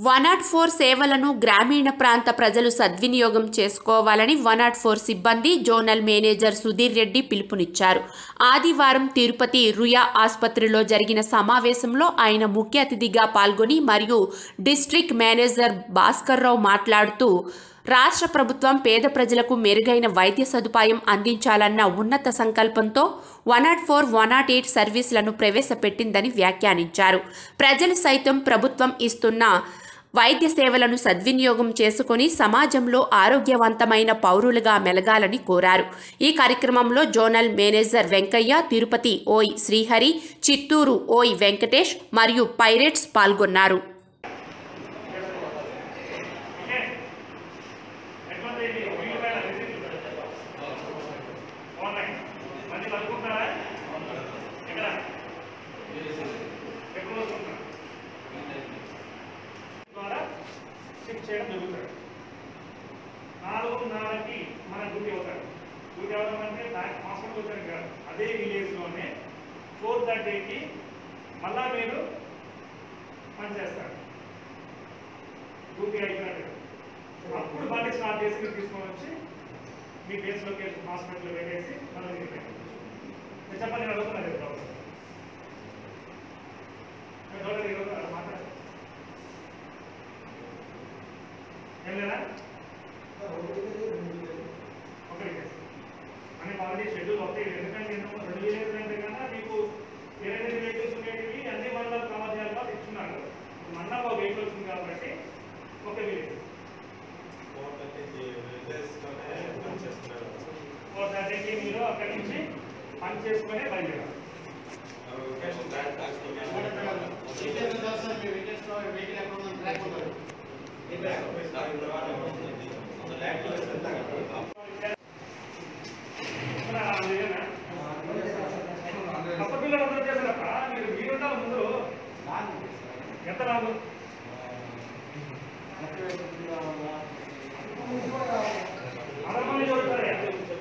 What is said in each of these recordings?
104 సేవలను గ్రామీణ ప్రాంత ప్రజలు సద్వినియోగం చేసుకోవాలని 104 సిబ్బంది జోనల్ మేనేజర్ సుధీర్ రెడ్డి పిలుపునిచ్చారు. ఆదివారం తిరుపతి రుయా ఆసుపత్రిలో జరిగిన సమావేశంలో ఆయన ముఖ్య అతిథిగా పాల్గొని మరియు డిస్ట్రిక్ట్ మేనేజర్ భాస్కర్రావు మాట్లాడుతూ రాష్ట్ర ప్రభుత్వం పేద ప్రజలకు మెరుగైన వైద్య సదుపాయం అందించాలన్న ఉన్నత సంకల్పంతో 104, 108 సర్వీసులను ప్రవేశపెట్టిందని వ్యాఖ్యానించారు. ప్రజలు సైతం ప్రభుత్వం ఇస్తున్న వైద్య సేవలను సద్వినియోగం చేసుకుని సమాజంలో ఆరోగ్యవంతమైన పౌరులుగా మెలగాలని కోరారు. ఈ కార్యక్రమంలో జోనల్ మేనేజర్ వెంకయ్య, తిరుపతి ఓయ్ శ్రీహరి, చిత్తూరు ఓయ్ వెంకటేష్ మరియు పైరేట్స్ పాల్గొన్నారు. చేయడం జరుగుతుంది. 4:30కి మన డ్యూటీ అవుతారు. డ్యూటీ అవడం అంటే హాస్పిటల్ వచ్చారు కాదు, అదే విలేజ్లోనే 4:30కి మళ్ళా మీరు పనిచేస్తారు. డ్యూటీ అయిపోయినట్టు అప్పుడు బండి స్టార్ట్ చేసి మీరు తీసుకొని వచ్చి మీ బేస్ లొకేషన్ హాస్పిటల్లో పెట్టేసి మనం చెప్పండి. నేను అడుగుతున్నారు మాట్లాడారు ఏం లేదా ఓకే అని ఆల్రెడీ షెడ్యూల్ అవుతాయి. ఎందుకంటే 2 విలేజ్ అంటే కన్నా మీకు 8 వెహికల్స్ ఉండేటివి అన్ని మండలాలు కవర్ చేయాలి ఇచ్చున్నారు. మండలం ఒక వెహికల్స్ ఉంది కాబట్టి ఒక విలేజ్ 4:30కి మీరు అక్కడి నుంచి పని చేసుకునే బయలుదేరాలి. కొత్త పిల్లలు అందరూ చేశారప్ప మీరుంటా ముందు ఎంత రాదు అదర్మంది చూడతారా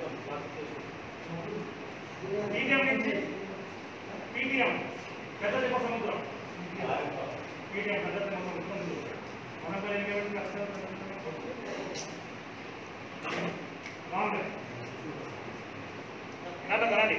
పీటీఎం నుంచి పీటీఎం పెద్ద తిమ్మ సముద్రం పీటీఎం పెద్ద తిమ్మ సముద్రం చూస్తారు. మనకు ఏమిటి కష్టం రండి.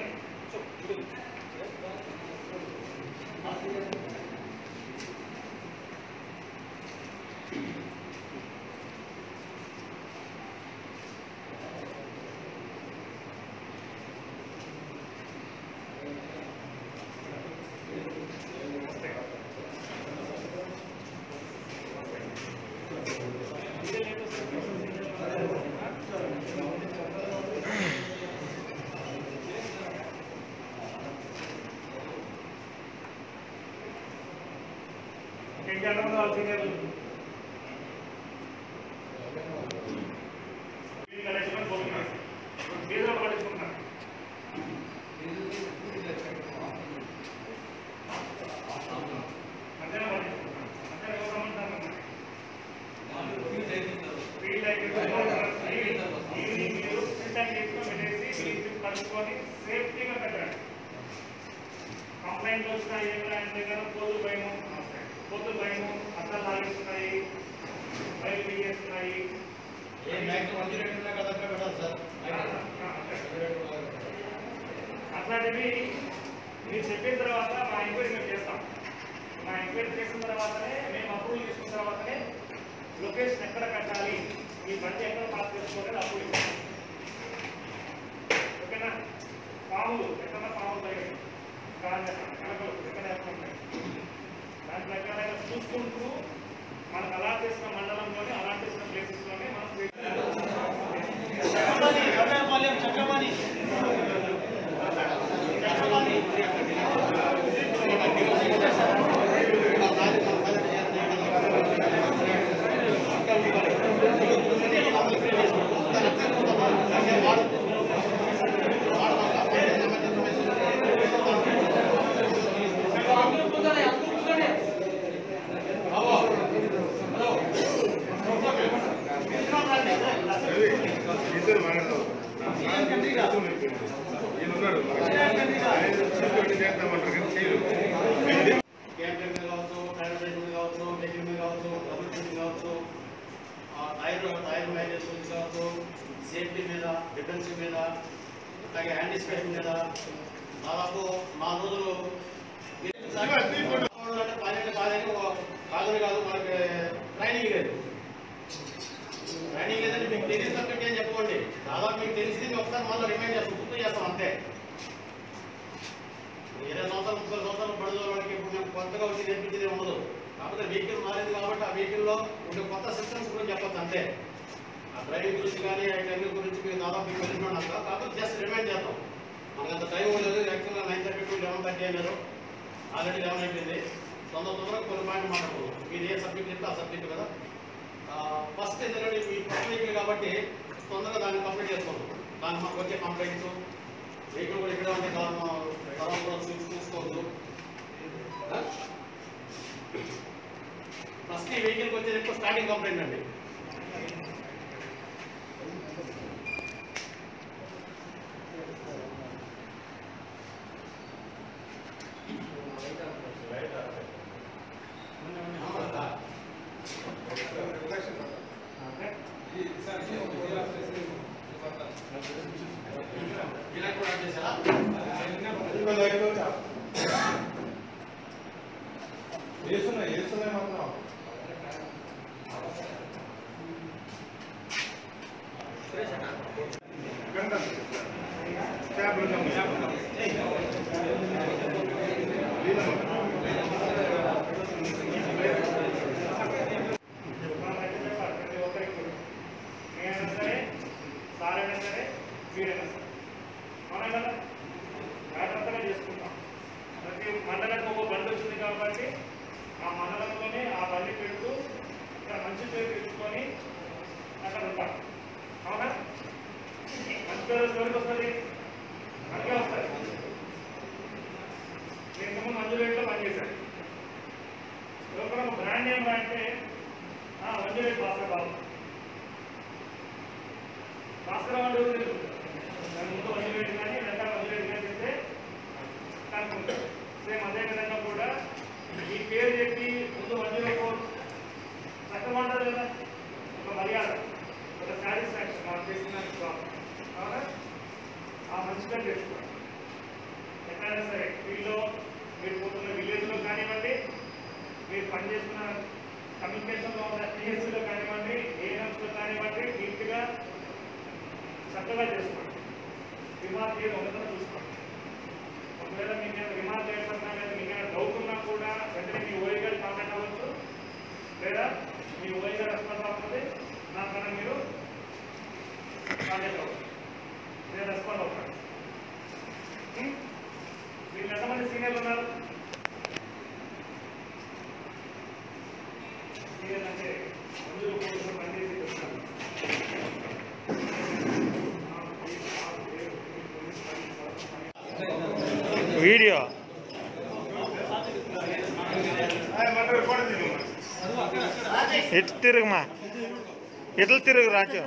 సేఫ్టీగా పెట్టండి. కంప్లైంట్లు వచ్చినాయి ఏమిటంటే కదా పోతులు భయము అర్థాలు లాగేస్తున్నాయి, బయలు బిగేస్తున్నాయి. అట్లాంటివి మీరు చెప్పిన తర్వాత మా ఎంక్వైరీ మేము చేస్తాం. మా ఎంక్వైరీ చేసిన తర్వాతనే మేము అప్రూవల్ తీసుకున్న తర్వాతనే లొకేషన్ ఎక్కడ కట్టాలి, ఈ బండి ఎక్కడ పాస్ చేసుకోవాలి అప్రూవల్ ఇస్తాం. ఓకేనా? పాములు ఎక్కడ పాములు బయట కలకలు ఎక్కడ ఉన్నాయి దాని ప్రకారంగా చూసుకుంటూ మనకు అలాట్ చేసిన మండలంలోనే అలాట్ చేసిన ప్లేసెస్లోనే మనం టైర్ మైలేజ్ కావచ్చు, సేఫ్టీ మీద, డిఫెన్స్ మీద, అలాగే యాంటిసిపేషన్ మీద దాదాపు 4 రోజులు అంటే పన్నెండు కాదు మనకి ట్రైనింగ్ లేదు. ట్రైనింగ్ లేదంటే మీకు తెలియని సబ్జెక్ట్ ఏం చెప్పుకోండి, దాదాపు మీకు తెలిసింది ఒకసారి మళ్ళీ రిమైండ్ చేస్తాం, గుర్తు చేస్తాం అంతే. 20 సంవత్సరాలు 30 సంవత్సరాలు పడుతున్న వాళ్ళకి ఇప్పుడు మేము కొత్తగా వచ్చి నేర్పించేది ఉండదు. కాకపోతే వెహికల్ మారింది కాబట్టి ఆ వెహికల్లో ఉండే కొత్త సిస్టమ్స్ గురించి చెప్పచ్చు అంతే. ఆ డ్రైవింగ్ గురించి కానీ అన్ని గురించి మీరు దాదాపు మీకు తెలిసినాక కాకపోతే జస్ట్ రిమైండ్ చేస్తాం. మనకు అంత టైం ఉండదు. యాక్చువల్గా 9:30 to 11:30 అన్నారు, ఆల్రెడీ 11 అయిపోయింది. తొందరగా కొన్ని పాయింట్ మాట్లాడుకోవాలి. మీరు ఏ సబ్జెక్ట్ చెప్తే ఆ సబ్జెక్ట్ కదా. ఫస్ట్ ఎందుకంటే మీ ఫస్ట్ వెహికల్ కాబట్టి తొందరగా దాన్ని కంప్లీట్ చేసుకోండి. దాన్ని మాకు వచ్చే కంప్లైంట్స్ వెహికల్ కూడా ఇక్కడ ఉంటే కూడా చూసుకోవద్దు. ఫస్ట్ ఈ వెహికల్కి వచ్చేది ఎక్కువ స్టార్టింగ్ కంప్లైంట్ అండి. ఇలా కూడా చేశారా? మాత్రం సారైనా సరే వీరైనా సరే అవునా కదా, జాగ్రత్తగా చేసుకుంటాం. ప్రతి మండలానికి ఒక బండి వచ్చింది కాబట్టి ఆ మండలంలోనే ఆ బండి పెడుతూ ఇక్కడ మంచి పేరు తెచ్చుకొని అక్కడ ఉంటాం. అవునా, మంచి పేరు ఎవరికి వస్తుంది? మనకే వస్తుంది. నేను మంజురేట్లో పనిచేశాను. లోపల బ్రాండ్ ఏం అంటే మంజురేట్ భాస్కర్ వాళ్ళు దాని ముందు మంజురేట్ కానీ వెనక మంజురేట్ కానీ చెప్తే కనుక్కుంటారు. సేమ్ అదే విధంగా కూడా ఈ పేరు చెప్పి ముందు మంజురేట్ చక్కగా ఉంటుంది కదా, ఒక మర్యాద, ఒక సాటిస్ఫాక్షన్ మనం చేసిన జాబ్. అవునా, ఆ మంచిగా చేసుకోండి. ఎక్కడైనా సరే ఫీల్డ్లో మీరు పోతున్న విలేజ్లో కానివ్వండి, మీరు పనిచేస్తున్న కమ్యూనికేషన్లో ఉన్న టీఎస్సీలో కానివ్వండి, ఏఎంస్లో కానివ్వండి, నీట్గా చక్కగా చేసుకోండి. రిమార్క్ చేయడం ఉన్నదో చూసుకోండి. ఒకవేళ మీకు రిమార్క్ చేయకుండా లేదా మీకు ఏమైనా డౌట్ ఉన్నా కూడా వెంటనే మీ ఓఐ గారు కాంటాక్ట్ అవ్వచ్చు, లేదా మీ ఓఐ గారు రెస్పాన్స్ అవ్వకపోతే నాకన్నా మీరు కాంటాక్ట్ అవ్వచ్చు, నేను రెస్పాండ్ అవుతాను. మీరు ఎంతమంది సీనియర్లు ఉన్నారు? సీనియర్ అంటే అందరూ కోసం పనిచేసి వస్తారు. వీడియో ఎటు తిరుగుమా, ఎట్లా తిరుగు రాజు.